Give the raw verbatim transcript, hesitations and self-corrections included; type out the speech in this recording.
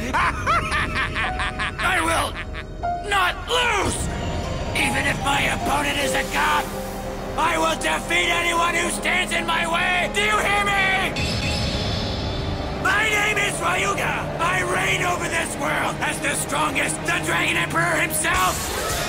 I will not lose! Even if my opponent is a god, I will defeat anyone who stands in my way! Do you hear me? My name is Ryuga! I reign over this world as the strongest, the Dragon Emperor himself!